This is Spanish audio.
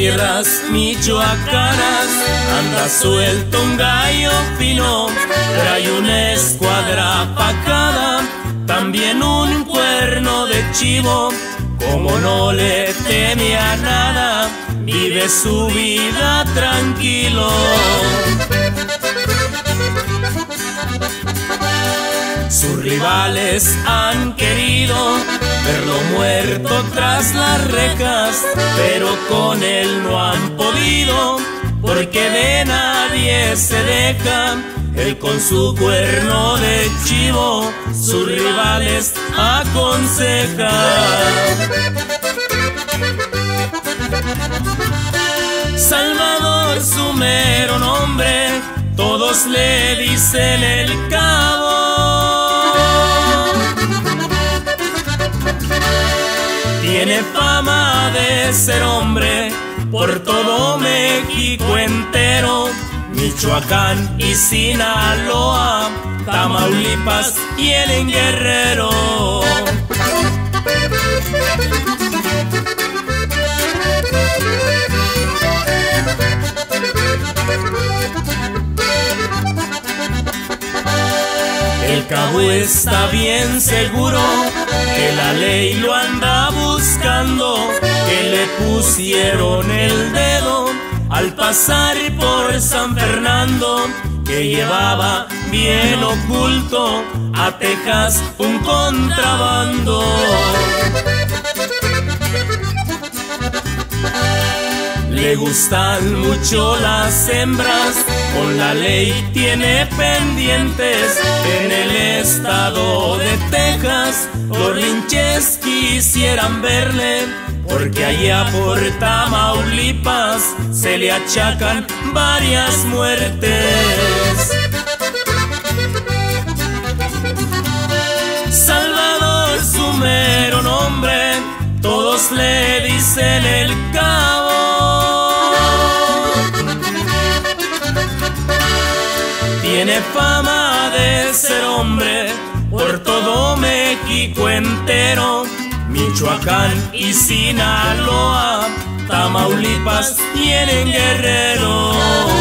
tierras michoacanas anda suelto un gallo fino, trae una escuadra pacada, también un cuerno de chivo. Como no le teme a nada, vive su vida tranquilo. Sus rivales han querido verlo muerto tras las rejas, pero con él no han podido, porque de nadie se deja. Él con su cuerno de chivo sus rivales aconseja. Salvador su mero nombre, todos le dicen el Cabo. Tiene fama de ser hombre por todo México entero, Michoacán y Sinaloa, Tamaulipas y en Guerrero. El Cabo está bien seguro que la ley lo anda buscando, que le pusieron el dedo al pasar por San Fernando, que llevaba bien oculto a Texas un contrabando. Le gustan mucho las hembras, con la ley tiene pendientes. En el estado de Texas los linches quisieran verle, porque allá por Tamaulipas se le achacan varias muertes. Salvador su mero nombre, todos le dicen el Cabo. Tiene fama de ser hombre por todo México entero, Michoacán y Sinaloa, Tamaulipas y en Guerrero.